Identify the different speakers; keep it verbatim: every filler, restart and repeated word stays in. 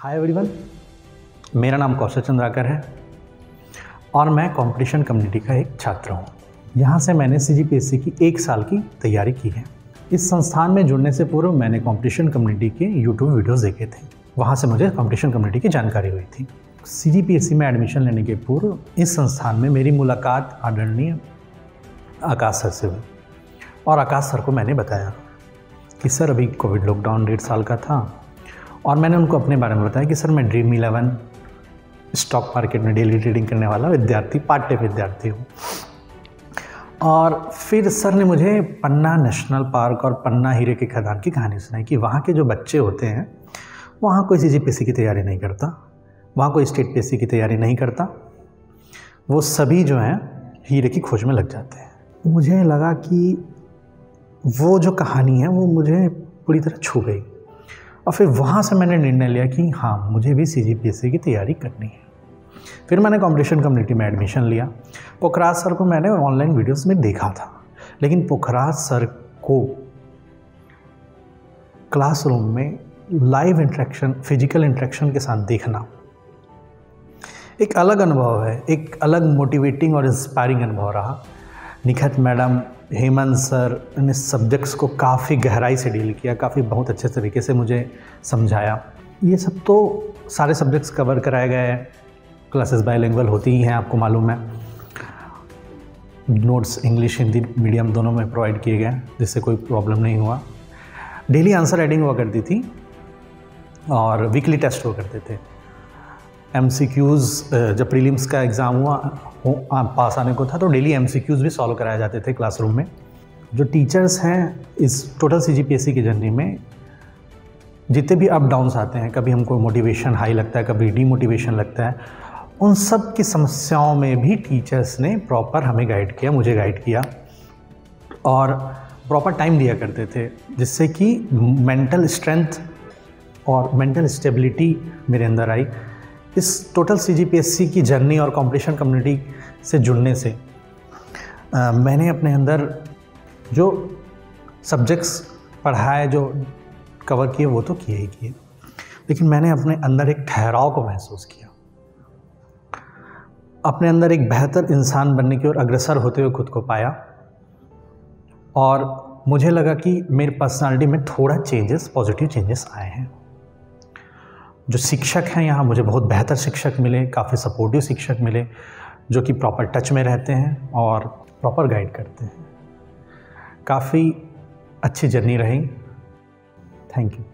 Speaker 1: Hi everyone, मेरा नाम कौशल चंद्राकर है और मैं कंपटीशन कम्युनिटी का एक छात्र हूँ। यहाँ से मैंने सी जी पी एस सी की एक साल की तैयारी की है। इस संस्थान में जुड़ने से पूर्व मैंने कंपटीशन कम्युनिटी के यूट्यूब वीडियोस देखे थे। वहाँ से मुझे कंपटीशन कम्युनिटी की जानकारी हुई थी। सी जी पी एस सी में एडमिशन लेने के पूर्व इस संस्थान में मेरी मुलाकात आदरणीय आकाश सर से हुई और आकाश सर को मैंने बताया कि सर अभी कोविड लॉकडाउन डेढ़ साल का था और मैंने उनको अपने बारे में बताया कि सर मैं ड्रीम इलेवन स्टॉक मार्केट में डेली ट्रेडिंग करने वाला विद्यार्थी पार्ट टाइम विद्यार्थी हूँ। और फिर सर ने मुझे पन्ना नेशनल पार्क और पन्ना हीरे के खदान की कहानी सुनाई कि वहाँ के जो बच्चे होते हैं वहाँ कोई सी जी पी एस सी की तैयारी नहीं करता, वहाँ कोई स्टेट पी एस सी की तैयारी नहीं करता, वो सभी जो हैं हीरे की खोज में लग जाते हैं। मुझे लगा कि वो जो कहानी है वो मुझे पूरी तरह छू गई और फिर वहाँ से मैंने निर्णय लिया कि हाँ मुझे भी सी जी पी एस सी की तैयारी करनी है। फिर मैंने कंपटीशन कम्युनिटी में एडमिशन लिया। पोखराज सर को मैंने ऑनलाइन वीडियोस में देखा था, लेकिन पोखराज सर को क्लासरूम में लाइव इंटरेक्शन, फिजिकल इंटरेक्शन के साथ देखना एक अलग अनुभव है, एक अलग मोटिवेटिंग और इंस्पायरिंग अनुभव रहा। निखत मैडम, हेमंत सर ने सब्जेक्ट्स को काफ़ी गहराई से डील किया, काफ़ी बहुत अच्छे तरीके से मुझे समझाया। ये सब तो सारे सब्जेक्ट्स कवर कराए गए हैं, क्लासेस बाइलिंगुअल होती ही हैं, आपको मालूम है। नोट्स इंग्लिश हिंदी मीडियम दोनों में प्रोवाइड किए गए, जिससे कोई प्रॉब्लम नहीं हुआ। डेली आंसर राइटिंग हुआ करती थी और वीकली टेस्ट हुआ करते थे। एम सी क्यूज़ जब प्रीलिम्स का एग्ज़ाम हुआ हो पास आने को था तो डेली एम सी क्यूज़ भी सॉल्व कराए जाते थे क्लासरूम में। जो टीचर्स हैं इस total C G P S C की जर्नी में जितने भी अप डाउन्स आते हैं, कभी हमको मोटिवेशन हाई लगता है, कभी डीमोटिवेशन लगता है, उन सब की समस्याओं में भी टीचर्स ने प्रॉपर हमें गाइड किया, मुझे गाइड किया और प्रॉपर टाइम दिया करते थे, जिससे कि मेंटल स्ट्रेंथ और मेंटल स्टेबिलिटी मेरे अंदर आई। इस total C G P S C की जर्नी और कंपटीशन कम्युनिटी से जुड़ने से आ, मैंने अपने अंदर जो सब्जेक्ट्स पढ़ाए, जो कवर किए, वो तो किए ही किए, लेकिन मैंने अपने अंदर एक ठहराव को महसूस किया, अपने अंदर एक बेहतर इंसान बनने की ओर अग्रसर होते हुए खुद को पाया और मुझे लगा कि मेरी पर्सनालिटी में थोड़ा चेंजेस, पॉजिटिव चेंजेस आए हैं। जो शिक्षक हैं यहाँ, मुझे बहुत बेहतर शिक्षक मिले, काफ़ी सपोर्टिव शिक्षक मिले जो कि प्रॉपर टच में रहते हैं और प्रॉपर गाइड करते हैं। काफ़ी अच्छी जर्नी रही। Thank you.